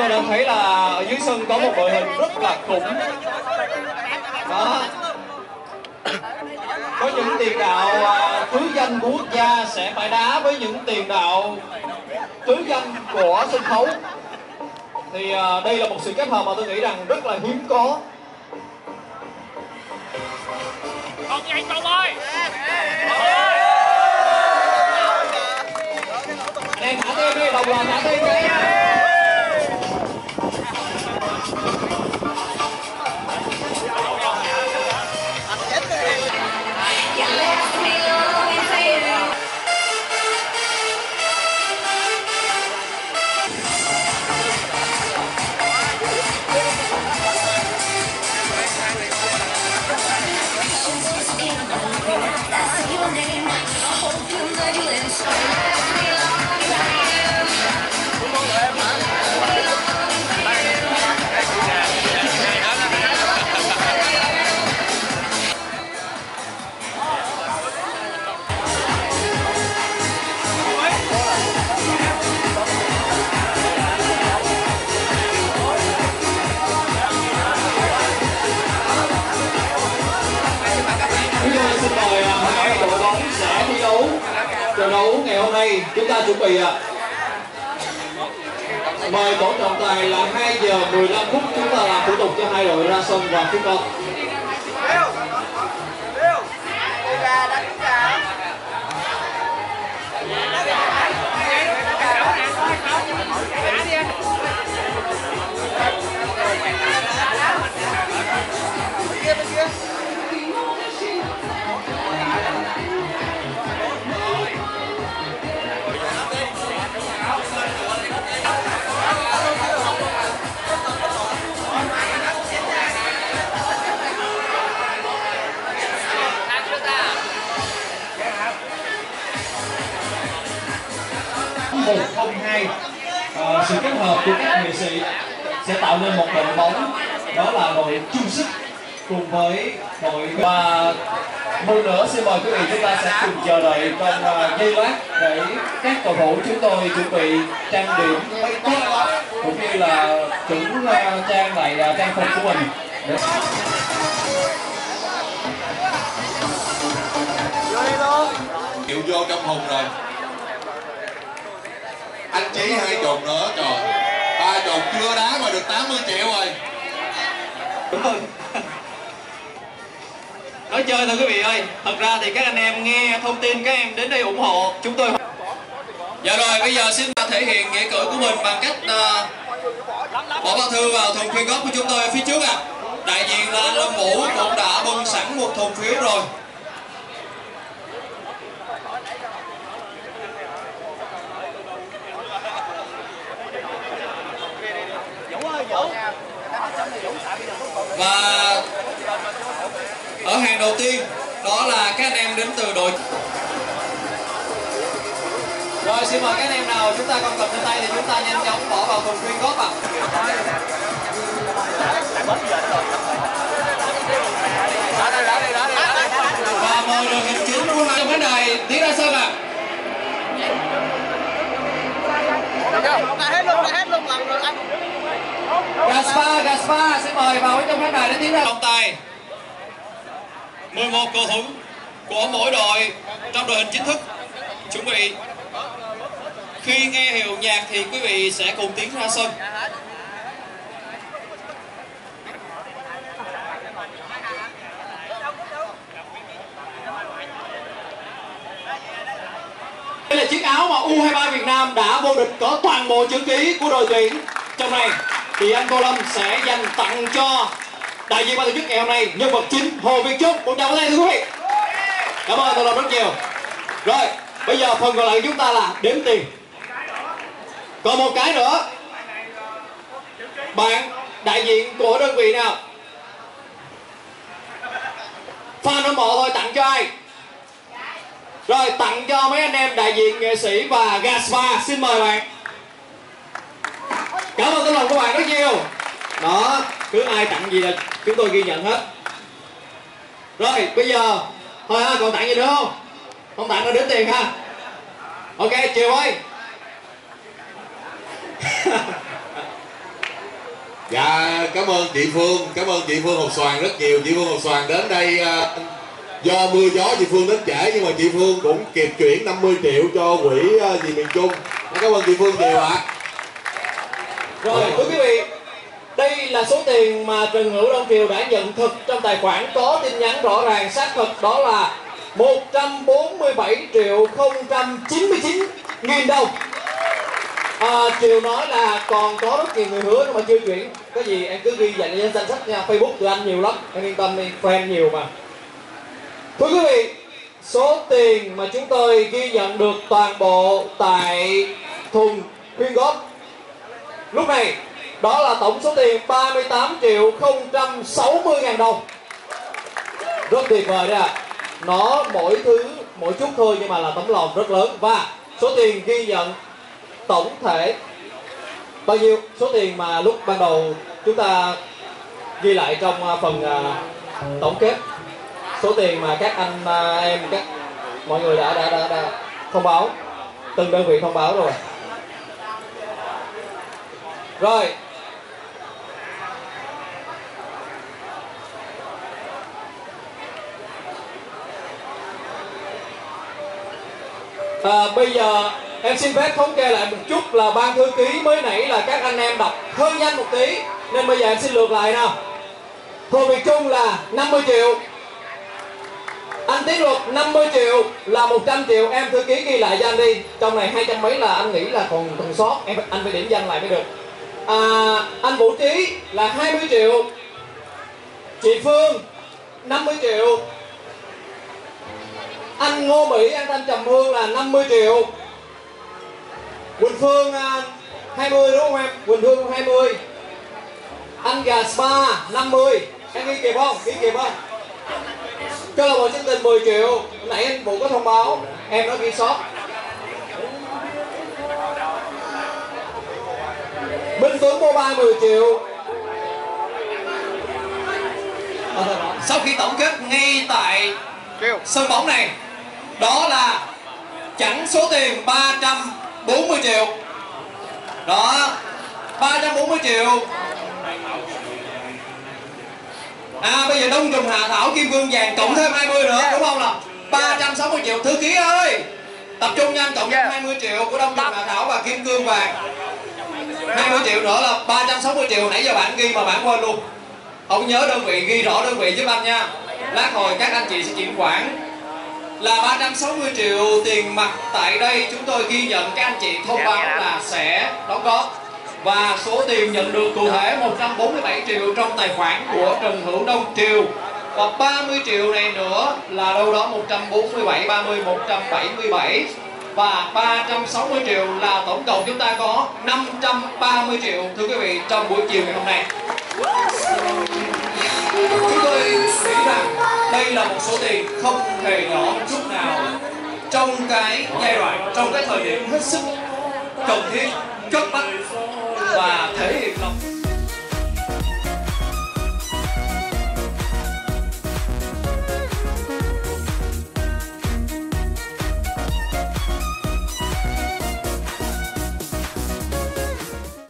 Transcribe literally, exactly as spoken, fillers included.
tôi đang thấy là ở dưới sân có một đội hình rất là khủng. Đó. Có những tiền đạo uh, tứ danh của quốc gia sẽ phải đá với những tiền đạo tứ danh của sân khấu. Thì uh, đây là một sự kết hợp mà tôi nghĩ rằng rất là hiếm có. Còn vậy Tùng ơi. Em thả tim đi, đồng loạt thả tim đi. Trận đấu ngày hôm nay chúng ta chuẩn bị ạ. Mời tổ trọng tài là hai giờ mười lăm phút chúng ta làm thủ tục cho hai đội ra sân và kick off. một không hai uh, sự kết hợp của các nghệ sĩ sẽ tạo nên một đội bóng, đó là đội chung sức cùng với đội. Và một nữa xin mời quý vị chúng ta sẽ cùng chờ đợi trong uh, giây lát để các cầu thủ chúng tôi chuẩn bị trang điểm make up cũng như là chuẩn uh, trang lại uh, trang phục của mình để... chịu vô trong hùng rồi. Anh Chí hai chục nữa, trời, ba chục chưa đá mà được tám mươi triệu rồi. Đúng rồi. Nói chơi thôi quý vị ơi, thật ra thì các anh em nghe thông tin các em đến đây ủng hộ chúng tôi. Dạ rồi, bây giờ xin thể hiện nghĩa cử của mình bằng cách uh, bỏ bao thư vào thùng quyên góp của chúng tôi ở phía trước ạ. À. Đại diện là anh Lâm Vũ cũng đã bưng sẵn một thùng phiếu rồi. Và ở hàng đầu tiên đó là các anh em đến từ đội. Rồi xin mời các anh em nào chúng ta còn cầm trên tay thì chúng ta nhanh chóng bỏ vào thùng quyên góp ạ. Và mời đội hình chính của hai trong khán đài tiến ra sân ạ. Hết luôn, hết luôn lần rồi anh. Gaspar, Gaspar xin mời vào trong khán đài để tiến ra trọng tài. mười một cầu thủ của mỗi đội trong đội hình chính thức chuẩn bị. Khi nghe hiệu nhạc thì quý vị sẽ cùng tiến ra sân. Đây là chiếc áo mà U hai ba Việt Nam đã vô địch, có toàn bộ chữ ký của đội tuyển trong này. Thì anh Tô Lâm sẽ dành tặng cho đại diện ban tổ chức ngày hôm nay, nhân vật chính Hồ Việt Trung. Một tràng vỗ tay thưa quý vị. Cảm ơn Tô Lâm rất nhiều. Rồi, bây giờ phần còn lại chúng ta là đếm tiền. Còn một cái nữa, bạn đại diện của đơn vị nào, fan hâm mộ thôi, tặng cho ai? Rồi, tặng cho mấy anh em đại diện nghệ sĩ và Gaspar, xin mời bạn. Cảm ơn tấm lòng của bạn rất nhiều. Đó, cứ ai tặng gì là chúng tôi ghi nhận hết. Rồi, bây giờ thôi ha, còn tặng gì nữa không? Không tặng nó đến tiền ha. Ok, chiều ơi. Dạ, cảm ơn chị Phương, cảm ơn chị Phương Hồng Xoàn rất nhiều. Chị Phương Hồng Xoàn đến đây uh, do mưa gió chị Phương đến trễ, nhưng mà chị Phương cũng kịp chuyển năm mươi triệu cho quỹ uh, vì miền Trung. Cảm ơn chị Phương nhiều ạ. Rồi, thưa quý vị, đây là số tiền mà Trần Hữu Đông Triều đã nhận thực trong tài khoản, có tin nhắn rõ ràng xác thực, đó là một trăm bốn mươi bảy triệu không trăm chín mươi chín nghìn đồng. À, Triều nói là còn có rất nhiều người hứa nhưng mà chưa chuyển. Cái gì em cứ ghi dành lên danh sách nha, Facebook tụi anh nhiều lắm, em yên tâm đi, fan nhiều mà. Thưa quý vị, số tiền mà chúng tôi ghi nhận được toàn bộ tại thùng quyên góp lúc này, đó là tổng số tiền ba mươi tám triệu không trăm sáu mươi ngàn đồng. Rất tuyệt vời đấy ạ. À. Nó mỗi thứ, mỗi chút thôi nhưng mà là tấm lòng rất lớn. Và số tiền ghi nhận tổng thể bao nhiêu? Số tiền mà lúc ban đầu chúng ta ghi lại trong phần uh, tổng kết, số tiền mà các anh uh, em, các mọi người đã, đã, đã, đã thông báo, từng đơn vị thông báo rồi. Rồi. À, bây giờ em xin phép thống kê lại một chút là ban thư ký mới nãy là các anh em đọc hơi nhanh một tí, nên bây giờ em xin lược lại nào. Hồ Việt Trung là năm mươi triệu, anh Tiến Luật năm mươi triệu, là một trăm triệu. Em thư ký ghi lại cho anh đi, trong này hai trăm mấy là anh nghĩ là còn còn sót, em anh phải điểm danh lại mới được. À, anh Vũ Trí là hai mươi triệu, chị Phương năm mươi triệu, anh Ngô Mỹ, anh Thanh Trầm Hương là năm mươi triệu, Quỳnh Phương hai mươi đúng không em? Quỳnh Phương hai mươi, anh Gà Spa năm mươi, em ghi kịp không? Ghi kịp không? Câu lạc bộ Chân Tình mười triệu, nãy anh Vũ có thông báo, em đã ghi sót. Minh Tuấn Mobile mười triệu. Sau khi tổng kết ngay tại sân bóng này, đó là chẳng số tiền ba trăm bốn mươi triệu. Đó, ba trăm bốn mươi triệu. À bây giờ Đông Trùng Hạ Thảo Kim Cương vàng cộng thêm hai mươi nữa đúng không nào? ba trăm sáu mươi triệu. Thư ký ơi, tập trung nhanh, cộng thêm hai mươi triệu của Đông Trùng Hạ Thảo và Kim Cương vàng. hai mươi triệu nữa là ba trăm sáu mươi triệu. Nãy giờ bạn ghi mà bạn quên luôn. Không nhớ đơn vị, ghi rõ đơn vị giúp anh nha. Lát hồi các anh chị sẽ chuyển khoản. Là ba trăm sáu mươi triệu tiền mặt tại đây chúng tôi ghi nhận, các anh chị thông báo là sẽ đóng góp. Và số tiền nhận được cụ thể một trăm bốn mươi bảy triệu trong tài khoản của Trần Hữu Đông Triều. Và ba mươi triệu này nữa là đâu đó một trăm bốn mươi bảy, ba mươi, một trăm bảy mươi bảy. Và ba trăm sáu mươi triệu là tổng cộng chúng ta có năm trăm ba mươi triệu thưa quý vị trong buổi chiều ngày hôm nay. Chúng tôi nghĩ rằng đây là một số tiền không hề nhỏ một chút nào trong cái giai đoạn, trong cái thời điểm hết sức cần thiết, cấp bách và thể hiện lòng